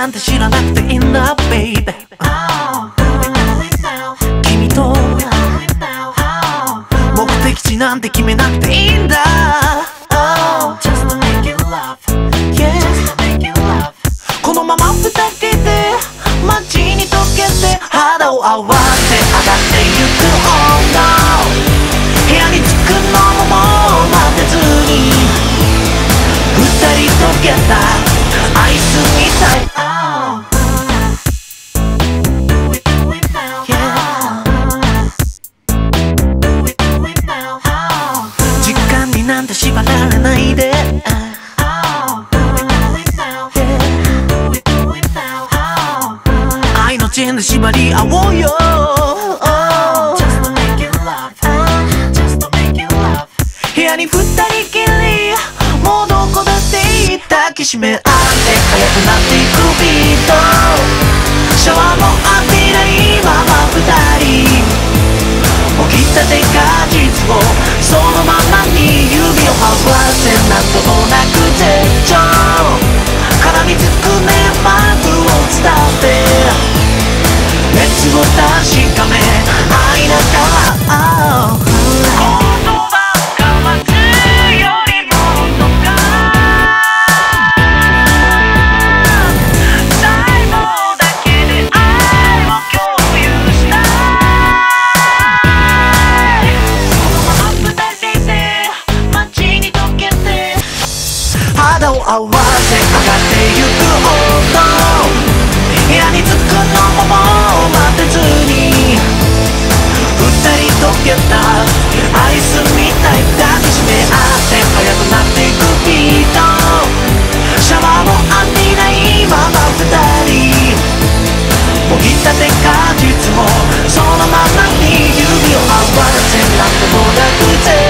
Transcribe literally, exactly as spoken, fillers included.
なんて知らなくていいんだ baby。 君と目的地なんて決めなくていいんだ。 Just to make you love、 yeah、 Just to make you love。 このまま二人で街に溶けて肌を合わせ上がってゆく Oh no。 部屋に着くのももう待てずに二人溶けたアイスみたい。時間になんて縛られないで、愛のチェーンで縛り合おうよ。部屋に二人きりもうどこだっていい抱きしめ合って速くなっていくビート。シャワーも浴びないまま二人起きたて果実をそのままに指を合わせなんともなく絶頂絡みつく粘膜を伝って熱を確かめ愛だから。肌を合わせ上がってゆく音、部屋に着くのももう待てずに二人溶けたアイスみたい抱きしめ合って速くなっていくビート。シャワーも浴びないまま二人もぎたて果実もそのままに指を合わせなんともなく絶